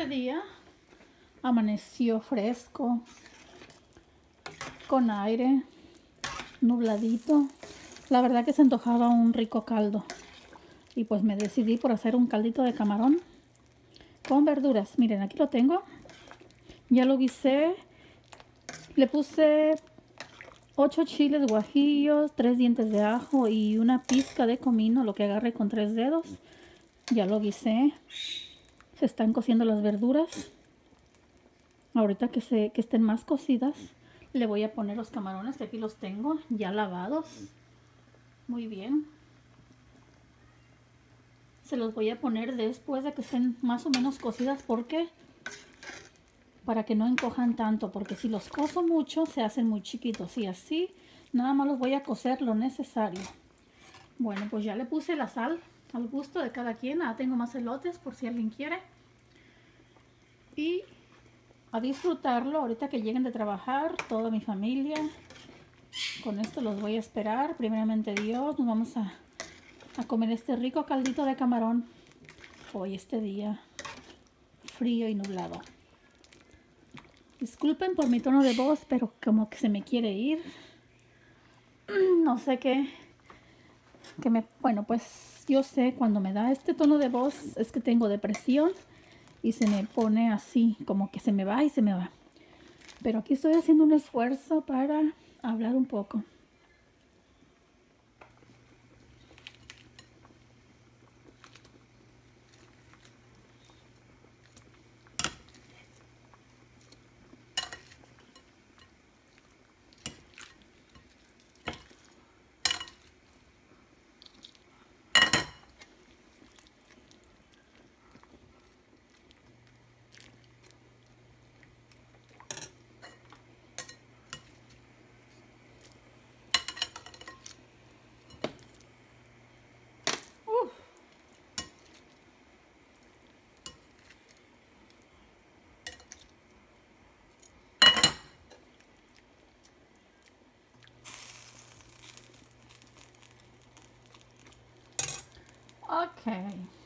este día amaneció fresco, con aire, nubladito. La verdad que se antojaba un rico caldo. Y pues me decidí por hacer un caldito de camarón con verduras. Miren, aquí lo tengo. Ya lo guisé. Le puse 8 chiles guajillos, 3 dientes de ajo y una pizca de comino, lo que agarré con 3 dedos. Ya lo guisé. Se están cociendo las verduras. Ahorita que estén más cocidas, le voy a poner los camarones, que aquí los tengo ya lavados. Muy bien. Se los voy a poner después de que estén más o menos cocidas, porque para que no encojan tanto, porque si los cozo mucho se hacen muy chiquitos, y así nada más los voy a cocer lo necesario. Bueno, pues ya le puse la sal al gusto de cada quien. Tengo más elotes por si alguien quiere. Y a disfrutarlo ahorita que lleguen de trabajar toda mi familia. Con esto los voy a esperar. Primeramente Dios, nos vamos a comer este rico caldito de camarón hoy, este día frío y nublado. Disculpen por mi tono de voz, pero como que se me quiere ir. No sé qué. Bueno, pues yo sé, cuando me da este tono de voz es que tengo depresión y se me pone así, como que se me va y se me va. Pero aquí estoy haciendo un esfuerzo para hablar un poco. Ok.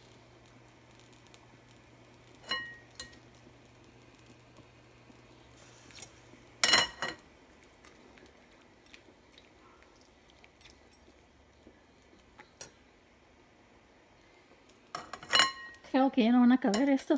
Creo que ya no van a caber estos.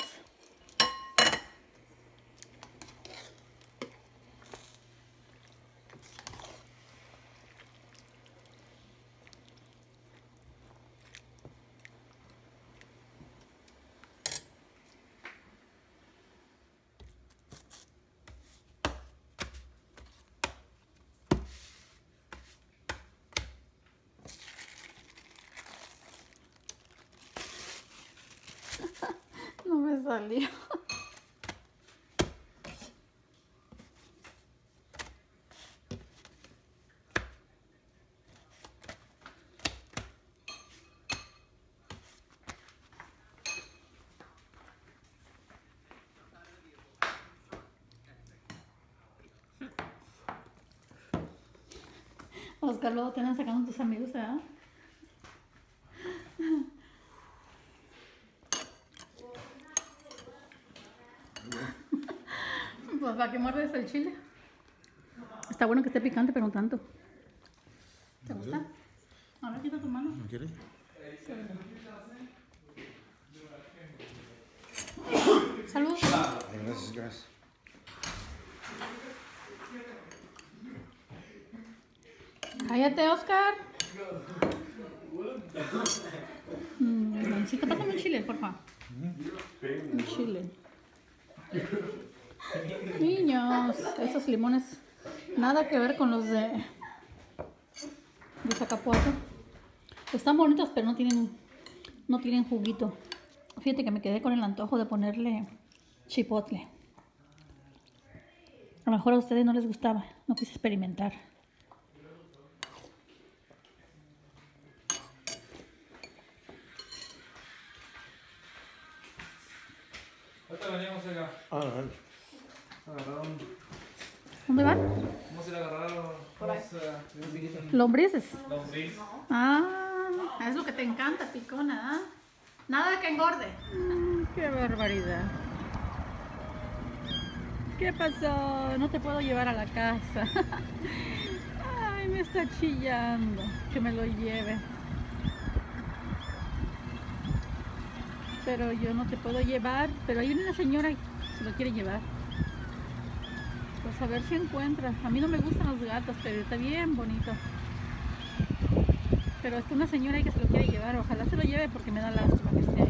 No me salió. Oscar, luego te andan sacando tus amigos, ¿verdad? Pues para que muerdes el chile. Está bueno que esté picante, pero no tanto. ¿Te gusta? A ver, quita tu mano. ¿No quieres? Salud. Gracias, gracias. Cállate, Oscar. Necesito, pásame un chile, por favor. Un chile. Niños, esos limones, nada que ver con los de Zacapuato. Están bonitos, pero no tienen juguito. Fíjate que me quedé con el antojo de ponerle chipotle. A lo mejor a ustedes no les gustaba, no quise experimentar. Ahorita veníamos acá. ¿Dónde van? Vamos a ir a agarrar Lombrices. lombriz. Es lo que te encanta, picona, ¿ah? Nada de que engorde. Qué barbaridad. ¿Qué pasó? No te puedo llevar a la casa. Ay, me está chillando. Que me lo lleve. Pero yo no te puedo llevar. Pero hay una señora que se lo quiere llevar. Pues a ver si encuentra. A mí no me gustan los gatos, pero está bien bonito. Pero está una señora ahí que se lo quiere llevar. Ojalá se lo lleve porque me da lástima que esté ahí.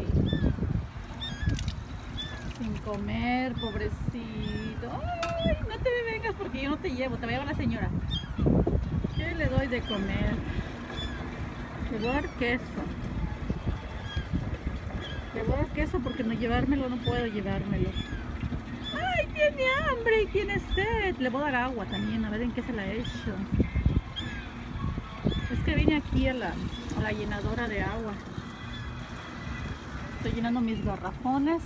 Sin comer, pobrecito. Ay, no te me vengas porque yo no te llevo. Te va a llevar la señora. ¿Qué le doy de comer? Le voy a dar queso. Le voy a dar queso porque no llevármelo, no puedo llevármelo. ¡Ay, tiene hambre y tiene sed! Le voy a dar agua también, a ver en qué se la he hecho. Es que vine aquí a la llenadora de agua. Estoy llenando mis garrafones.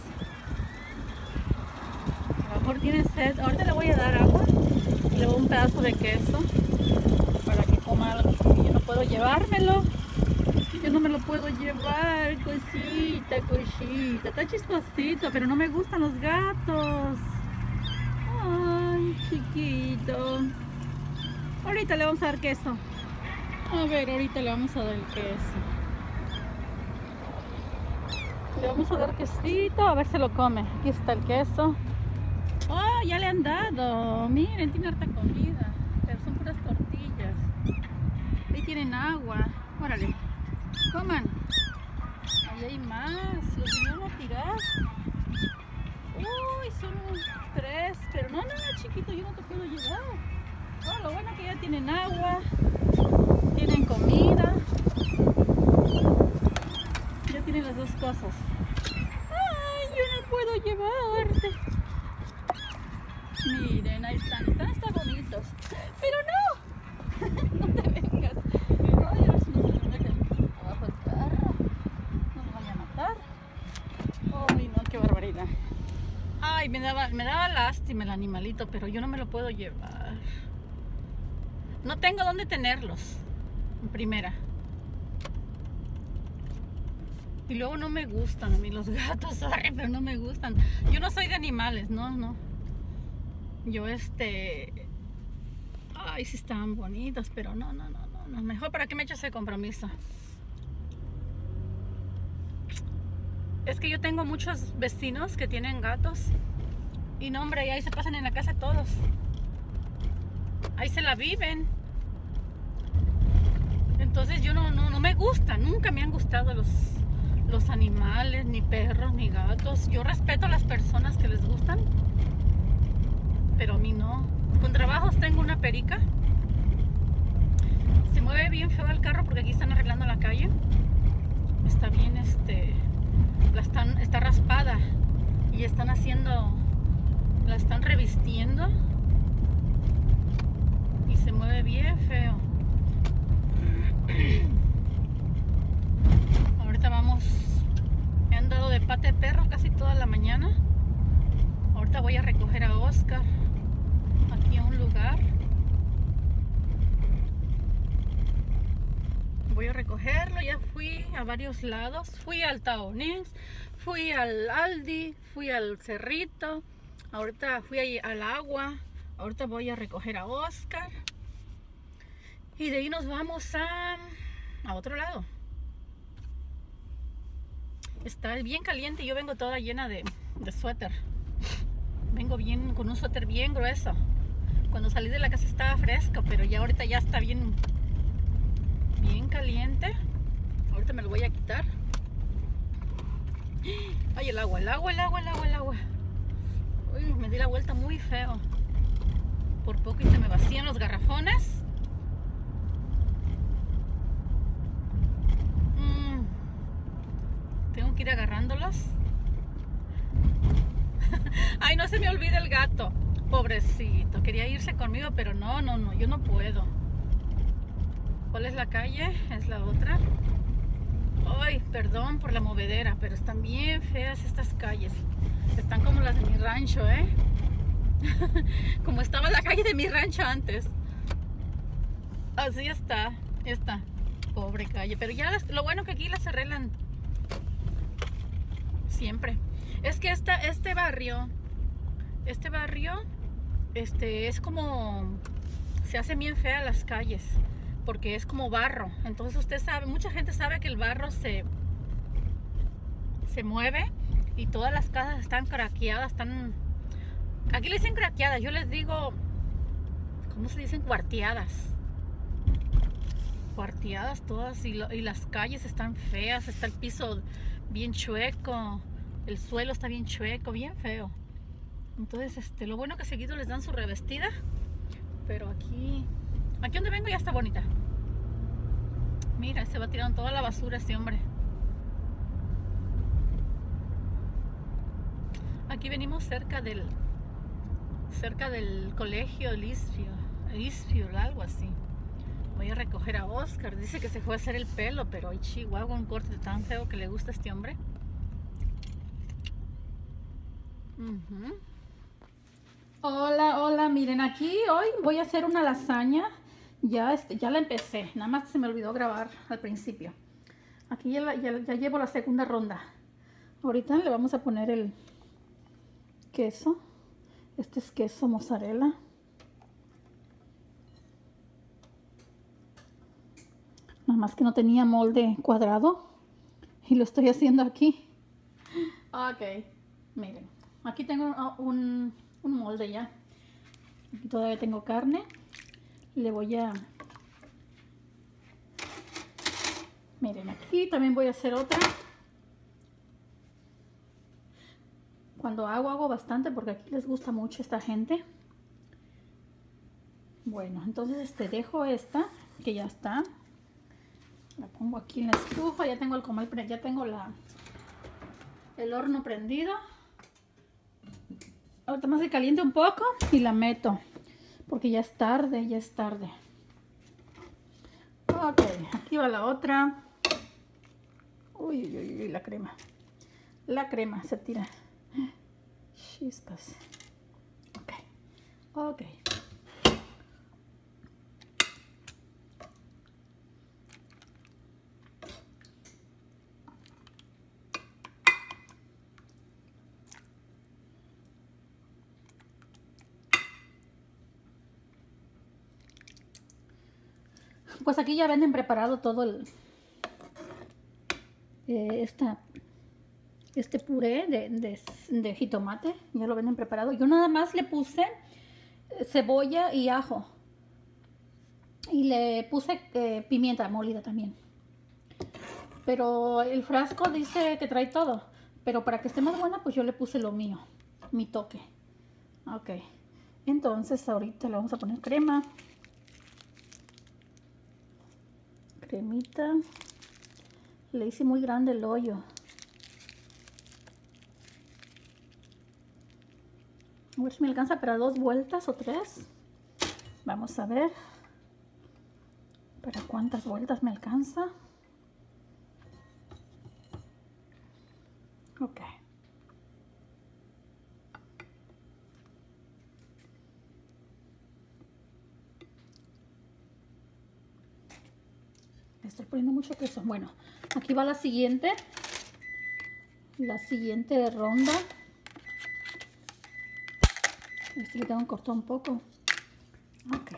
A lo mejor tiene sed. Ahorita le voy a dar agua. Le doy un pedazo de queso para que coma algo porque yo no puedo llevármelo. Yo no me lo puedo llevar, cosita, cosita. Está chistosito, pero no me gustan los gatos. Ay, chiquito. Ahorita le vamos a dar queso. A ver, ahorita le vamos a dar el queso. Le vamos a dar quesito, a ver si lo come. Aquí está el queso. Oh, ya le han dado. Miren, tiene harta comida. Pero son puras tortillas. Ahí tienen agua. Órale. Coman. Ahí hay más. Los vinieron a tirar. Uy, son 3. Pero no, chiquito, yo no te puedo llevar. Oh, lo bueno es que ya tienen agua. Tienen comida. Ya tienen las dos cosas. Ay, yo no puedo llevarte. Miren, ahí están. Están bonitos. Pero no. No te vengas. Ay, a ver si no se me mete abajo el carro. No me vaya a matar. Ay, no, qué barbaridad. Ay, me daba lástima el animalito, pero yo no me lo puedo llevar. No tengo dónde tenerlos. En primera. Y luego no me gustan a mí los gatos, sorry, pero no me gustan. Yo no soy de animales, no. Yo ay, sí estaban bonitos, pero no. Mejor para qué me echo ese compromiso. Es que yo tengo muchos vecinos que tienen gatos. Y no, hombre, y ahí se pasan en la casa todos. Ahí se la viven. Entonces yo no me gusta, nunca me han gustado los animales, ni perros, ni gatos. Yo respeto a las personas que les gustan, pero a mí no. Con trabajos tengo una perica. Se mueve bien feo el carro porque aquí están arreglando la calle. Está bien, está raspada y la están revistiendo y se mueve bien feo. Ahorita he andado de pata de perro casi toda la mañana. Ahorita voy a recoger a Oscar aquí a un lugar. Voy a recogerlo, ya fui a varios lados. Fui al Taonix, fui al Aldi, fui al Cerrito. Ahorita fui al agua. Ahorita voy a recoger a Oscar. Y de ahí nos vamos a otro lado. Está bien caliente y yo vengo toda llena de suéter. Vengo bien con un suéter bien grueso. Cuando salí de la casa estaba fresco, pero ya ahorita ya está bien caliente. Ahorita me lo voy a quitar. Ay, el agua. Uy, me di la vuelta muy feo. Por poco y se me vacían los garrafones. Tengo que ir agarrándolos. Ay, no se me olvida el gato. Pobrecito, quería irse conmigo, pero no, yo no puedo. ¿Cuál es la calle? Es la otra. Ay, perdón por la movedera, pero están bien feas estas calles. Están como las de mi rancho, Como estaba la calle de mi rancho antes. Así está, esta pobre calle. Pero ya lo bueno que aquí las arreglan siempre. Es que este barrio Este barrio, es como, se hace bien fea las calles, porque es como barro. Entonces usted sabe, mucha gente sabe que el barro se mueve y todas las casas están craqueadas, aquí le dicen craqueadas, yo les digo, ¿cómo se dicen? Cuarteadas. Cuarteadas todas y las calles están feas, está el piso bien chueco, el suelo está bien chueco, bien feo. Entonces, lo bueno que seguido les dan su revestida, pero aquí donde vengo ya está bonita. Mira, se va tirando toda la basura este hombre. Aquí venimos cerca del colegio Eastfield, algo así. Voy a recoger a Oscar. Dice que se fue a hacer el pelo, pero ay, chihuahua, un corte tan feo que le gusta a este hombre. Hola, hola, miren, aquí hoy voy a hacer una lasaña. Ya la empecé, nada más se me olvidó grabar al principio. Aquí ya llevo la segunda ronda. Ahorita le vamos a poner el queso. Este es queso mozzarella. Nada más que no tenía molde cuadrado y lo estoy haciendo aquí. Ok, miren, aquí tengo un molde ya. Aquí todavía tengo carne. Le voy a... Miren, aquí también voy a hacer otra. Cuando hago bastante porque aquí les gusta mucho a esta gente. Bueno, entonces dejo esta que ya está. La pongo aquí en la estufa. Ya tengo el comal, ya tengo el horno prendido. Ahorita más se caliente un poco y la meto porque ya es tarde, Ok, aquí va la otra. Uy, uy, uy, la crema. La crema se tira. Chispas. Ok. Pues aquí ya venden preparado todo este puré de jitomate. Ya lo venden preparado. Yo nada más le puse cebolla y ajo. Y le puse pimienta molida también. Pero el frasco dice que trae todo. Pero para que esté más buena, pues yo le puse lo mío. Mi toque. Ok. Entonces ahorita le vamos a poner crema. Cremita. Le hice muy grande el hoyo. A ver si me alcanza para 2 vueltas o 3. Vamos a ver. ¿Para cuántas vueltas me alcanza? Ok. Le estoy poniendo mucho queso. Bueno, aquí va la siguiente. La siguiente ronda. Le tengo que cortar un poco. Ok.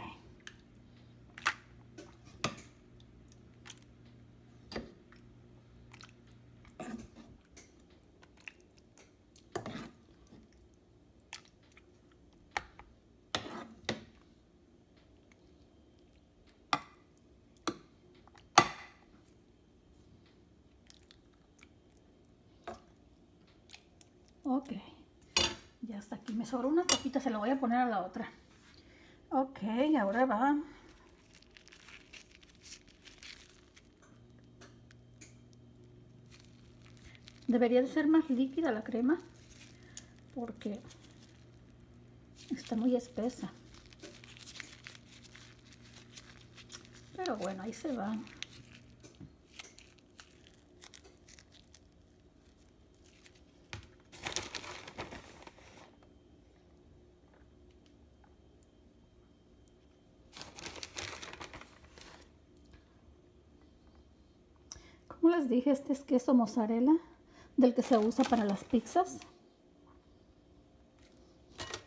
Ok, ya está aquí. Me sobró una poquita, se la voy a poner a la otra. Ok, ahora va. Debería de ser más líquida la crema porque está muy espesa. Pero bueno, ahí se va. Como les dije, este es queso mozzarella, del que se usa para las pizzas.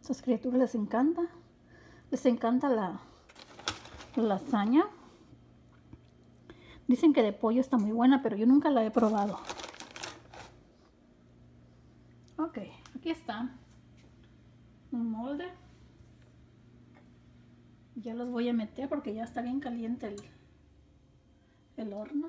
Estas criaturas les encanta. Les encanta la lasaña. Dicen que de pollo está muy buena, pero yo nunca la he probado. Ok, aquí está un molde. Ya los voy a meter porque ya está bien caliente el horno.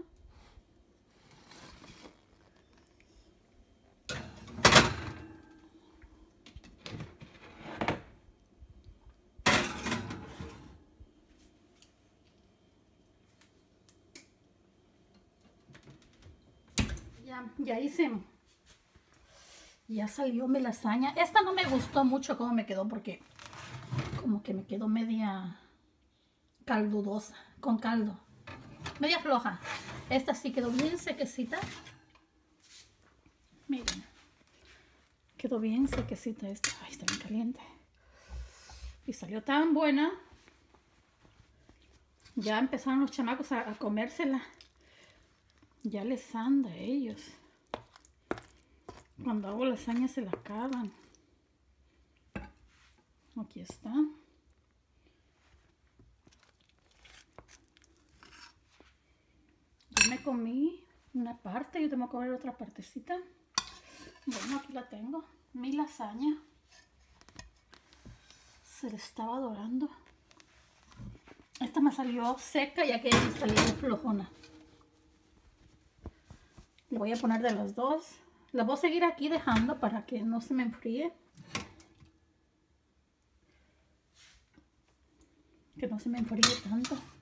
Ya hice. Ya salió mi lasaña. Esta no me gustó mucho cómo me quedó porque como que me quedó media caldudosa, con caldo. Media floja. Esta sí quedó bien sequecita. Miren. Quedó bien sequecita esta. Ay, está bien caliente. Y salió tan buena. Ya empezaron los chamacos a comérsela. Ya les anda a ellos. Cuando hago lasaña se la acaban. Aquí está. Yo me comí una parte. Yo tengo que comer otra partecita. Bueno, aquí la tengo. Mi lasaña. Se le estaba dorando. Esta me salió seca y aquella me salió flojona. Le voy a poner de las dos. La voy a seguir aquí dejando para que no se me enfríe. Que no se me enfríe tanto.